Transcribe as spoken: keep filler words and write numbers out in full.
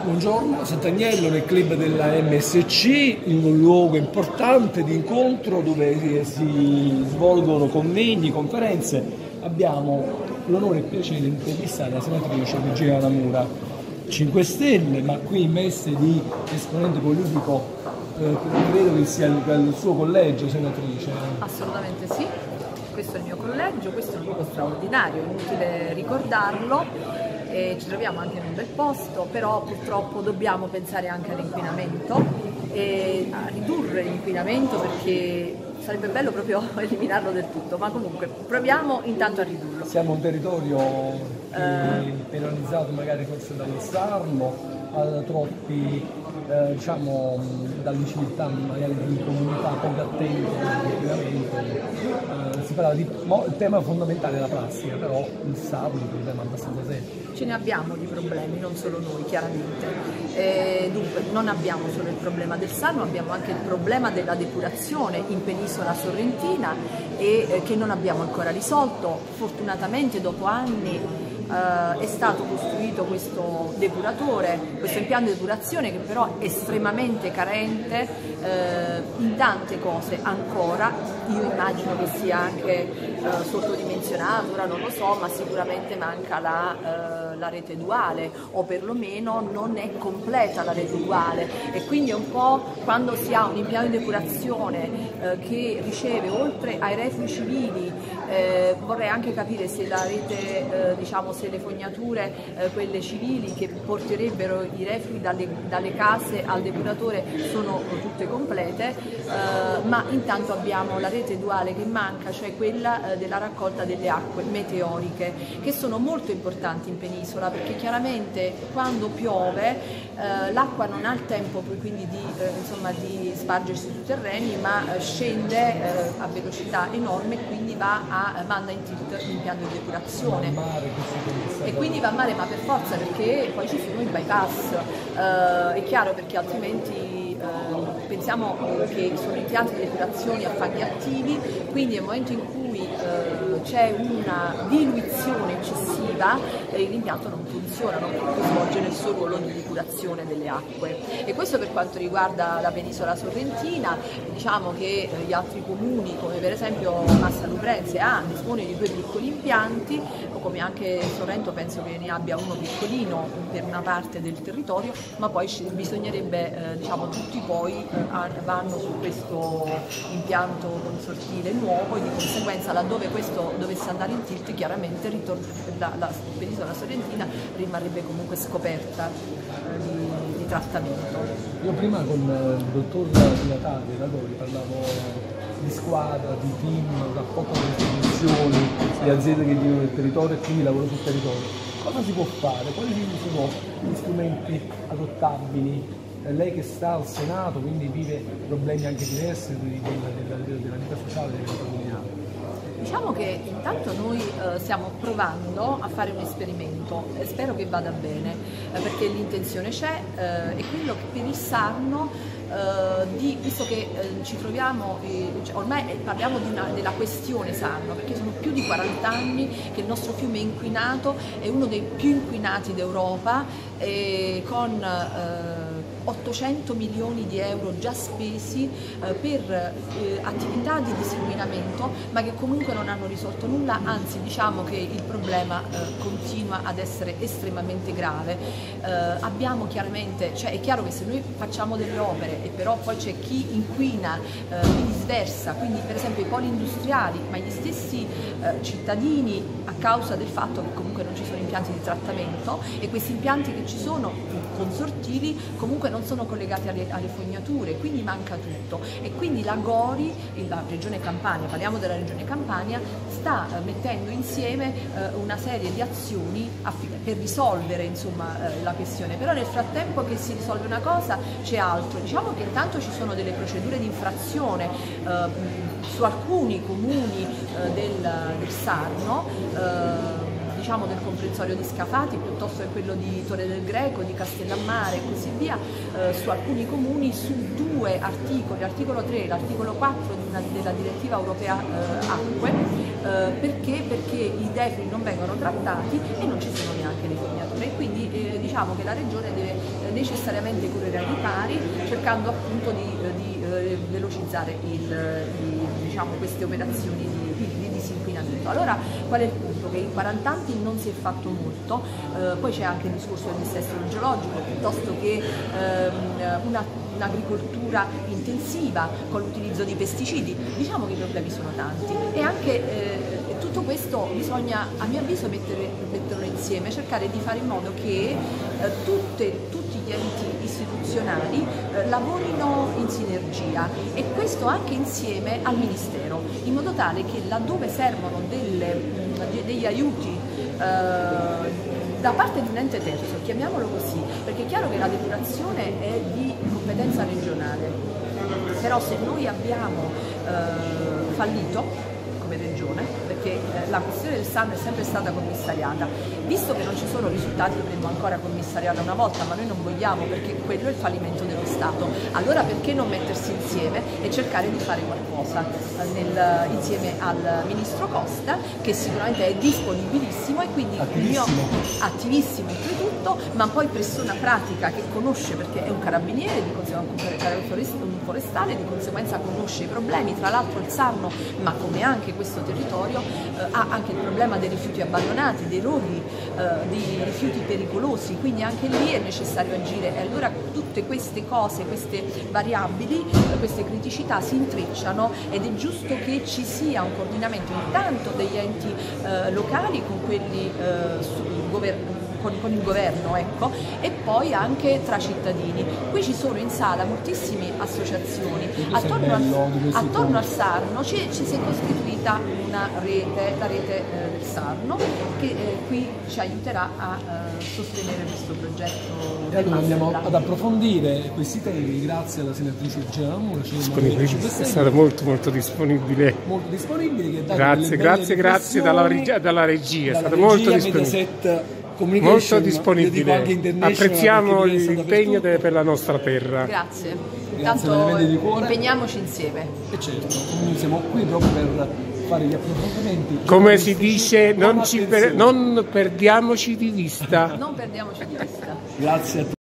Buongiorno, Sant'Agnello nel club della M S C, in un luogo importante di incontro dove si svolgono convegni, conferenze. Abbiamo l'onore e il piacere di intervistare la senatrice Virginia Namura, cinque Stelle, ma qui in veste di esponente politico, eh, credo che sia il, il suo collegio, senatrice. Assolutamente sì, questo è il mio collegio, questo è un luogo straordinario, è inutile ricordarlo. E ci troviamo anche in un bel posto, però purtroppo dobbiamo pensare anche all'inquinamento e a ridurre l'inquinamento, perché sarebbe bello proprio eliminarlo del tutto, ma comunque proviamo intanto a ridurlo. Siamo un territorio eh, penalizzato magari forse dallo Sarno, ha troppi eh, diciamo dall'inciviltà magari di comunità poco attente all'inquinamento. Eh, si parla di il tema fondamentale della plastica, però il Sarno è un problema abbastanza serio. Ce ne abbiamo di problemi, non solo noi chiaramente. E dunque non abbiamo solo il problema del Sarno, abbiamo anche il problema della depurazione in penisola sorrentina e eh, che non abbiamo ancora risolto. Fortunatamente dopo anni Uh, è stato costruito questo depuratore, questo impianto di depurazione che però è estremamente carente uh, in tante cose ancora. Io immagino che sia anche uh, sottodimensionato, ora non lo so, ma sicuramente manca la, uh, la rete duale, o perlomeno non è completa la rete duale, e quindi è un po' quando si ha un impianto di depurazione uh, che riceve oltre ai reflui civili, eh, vorrei anche capire se la rete eh, diciamo se le fognature, eh, quelle civili che porterebbero i reflui dalle, dalle case al depuratore sono tutte complete, eh, ma intanto abbiamo la rete duale che manca, cioè quella eh, della raccolta delle acque meteoriche, che sono molto importanti in penisola, perché chiaramente quando piove eh, l'acqua non ha il tempo quindi di, eh, insomma, di spargersi sui terreni, ma eh, scende eh, a velocità enorme e quindi va a, manda in tilt l'impianto di depurazione. E quindi va a mare, ma per forza, perché poi ci sono i bypass, uh, è chiaro, perché altrimenti uh, pensiamo che sono impianti di depurazione a fanghi attivi, quindi nel momento in cui uh, c'è una diluizione eccessiva eh, l'impianto non funziona, non può svolgere il suo ruolo di depurazione delle acque. E questo per quanto riguarda la penisola sorrentina. Diciamo che eh, gli altri comuni, come per esempio Massa Lubrense, ha, dispone di due piccoli impianti, o come anche Sorrento penso che ne abbia uno piccolino per una parte del territorio, ma poi bisognerebbe, eh, diciamo, tutti poi eh, vanno su questo impianto consortile nuovo, e di conseguenza laddove questo dovesse andare in tilt, chiaramente la, la penisola sorrentina rimarrebbe comunque scoperta eh, di, di trattamento. Io prima con il dottor Natale Radori parlavo di squadra, di team, rapporto con le istituzioni, le aziende che vivono nel territorio e quindi lavoro sul territorio. Cosa si può fare? Quali sono gli strumenti adottabili? Lei che sta al Senato, quindi vive problemi anche diversi della, della, della vita sociale della vita comunale. Diciamo che intanto noi eh, stiamo provando a fare un esperimento e spero che vada bene, eh, perché l'intenzione c'è, eh, e quello che per il Sarno, eh, di, visto che eh, ci troviamo, eh, cioè, ormai parliamo di una, della questione Sarno, perché sono più di quaranta anni che il nostro fiume è inquinato, è uno dei più inquinati d'Europa, eh, con eh, ottocento milioni di euro già spesi eh, per eh, attività di disinquinamento, ma che comunque non hanno risolto nulla, anzi diciamo che il problema eh, continua ad essere estremamente grave. Eh, abbiamo chiaramente, cioè è chiaro che se noi facciamo delle opere e però poi c'è chi inquina, eh, chi disversa, quindi per esempio i poli industriali, ma gli stessi eh, cittadini, a causa del fatto che comunque non ci sono impianti di trattamento, e questi impianti che ci sono consortili comunque non sono collegati alle, alle fognature, quindi manca tutto. E quindi la Gori, la regione Campania, parliamo della regione Campania, sta eh, mettendo insieme eh, una serie di azioni per risolvere insomma eh, la questione, però nel frattempo che si risolve una cosa c'è altro. Diciamo che intanto ci sono delle procedure di infrazione eh, su alcuni comuni eh, del, del Sarno, eh, diciamo, del comprensorio di Scafati piuttosto che quello di Torre del Greco, di Castellammare e così via, eh, su alcuni comuni, su due articoli, l'articolo tre e l'articolo quattro di una, della direttiva europea eh, acque, eh, perché? Perché i deflui non vengono trattati e non ci sono neanche le fognature, e quindi eh, diciamo che la Regione deve eh, necessariamente correre ai ripari, cercando appunto di, eh, di eh, velocizzare il, il, diciamo, queste operazioni di, di, di disinquinamento. Allora qual è il punto? Che in quaranta anni non si è fatto molto, eh, poi c'è anche il discorso del dissesto idrogeologico, piuttosto che ehm, una un'agricoltura intensiva con l'utilizzo di pesticidi. Diciamo che i problemi sono tanti e anche eh, tutto questo bisogna, a mio avviso, mettere, metterlo insieme, cercare di fare in modo che eh, tutte, tutti gli enti istituzionali eh, lavorino in sinergia, e questo anche insieme al Ministero, in modo tale che laddove servono delle, degli aiuti eh, da parte di un ente terzo, chiamiamolo così, perché è chiaro che la depurazione è di competenza regionale, però se noi abbiamo eh, fallito come regione, perché eh, la questione del Sarno è sempre stata commissariata, visto che non ci sono risultati dovremmo ancora commissariarla una volta, ma noi non vogliamo, perché quello è il fallimento dello Stato. Allora perché non mettersi insieme e cercare di fare qualcosa eh, nel, insieme al Ministro Costa, che sicuramente è disponibilissimo e quindi attivissimo, il mio, attivissimo oltretutto, ma poi persona pratica che conosce, perché è un carabiniere, di conseguenza un forestale, di conseguenza conosce i problemi. Tra l'altro il Sarno, ma come anche questo territorio, eh, ha anche il problema dei rifiuti abbandonati, dei roghi, eh, di rifiuti pericolosi, quindi anche lì è necessario agire, e allora tutte queste cose, queste variabili, eh, queste criticità si intrecciano, ed è giusto che ci sia un coordinamento intanto degli enti eh, locali con quelli eh, sul governo, Con, con il governo, ecco, e poi anche tra cittadini. Qui ci sono in sala moltissime associazioni, attorno al, attorno al Sarno ci, ci si è costituita una rete, la rete eh, del Sarno, che eh, qui ci aiuterà a eh, sostenere questo progetto. E allora andiamo ad approfondire questi temi grazie alla senatrice Gina Mura, è stata molto molto disponibile, molto disponibile, che grazie grazie grazie dalla regia, dalla regia, è stata molto disponibile. Molto disponibile, apprezziamo l'impegno per la nostra terra. Grazie, Grazie intanto impegniamoci insieme. E certo, noi siamo qui proprio per fare gli approfondimenti. Come si dice, non, ci per, non perdiamoci di vista. Non perdiamoci di vista. Grazie a tutti.